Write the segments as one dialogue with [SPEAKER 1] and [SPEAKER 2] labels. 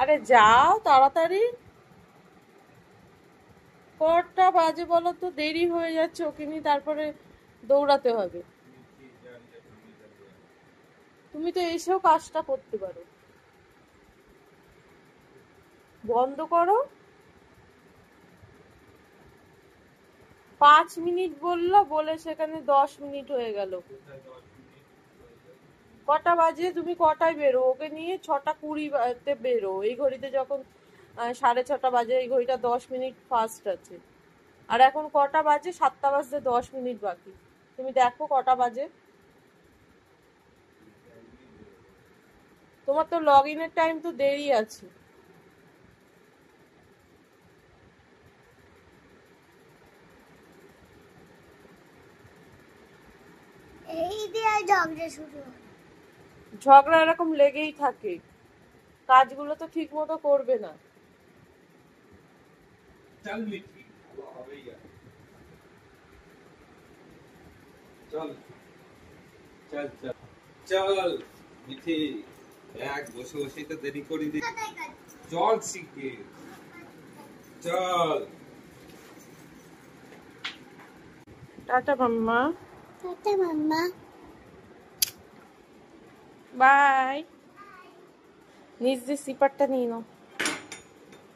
[SPEAKER 1] আরে যাও তাড়াতাড়ি। কটা বাজে বলো তো, দেরি হয়ে যাচ্ছে, ওকে নিয়ে তারপরে দৌড়াতে হবে। তুমি তো এসেও কাজটা করতে পারো। বন্ধ করো। 5 মিনিট বললো, বলে সেখানে 10 মিনিট হয়ে গেল। কটা বাজে? তুমি কটায় বেরো? ওকে নিয়ে 6:20 বেরো। এই ঘড়িতে যখন 6:30 বাজে, এই ঘড়িটা 10 মিনিট ফাস্ট আছে। আর এখন কটা বাজে? 7টা বাজতে 10 মিনিট বাকি। তুমি দেখো কটা বাজে। তোমার তো লগ ইনের টাইম তো দেরি আছে। ঝগড়া এরকম লেগেই থাকে, কাজগুলো তো ঠিক মতো করবে না।
[SPEAKER 2] চল চল চল চল মিঠি, এক বসে বসেই তো দেরি করে দি। চল শিখে চল।
[SPEAKER 1] টাটা মাম্মা।
[SPEAKER 3] টাটা মাম্মা।
[SPEAKER 1] বাই। নিজ দিয়ে সিপারটা নিয়ে নাও।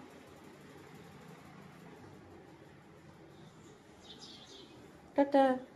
[SPEAKER 1] টাটা।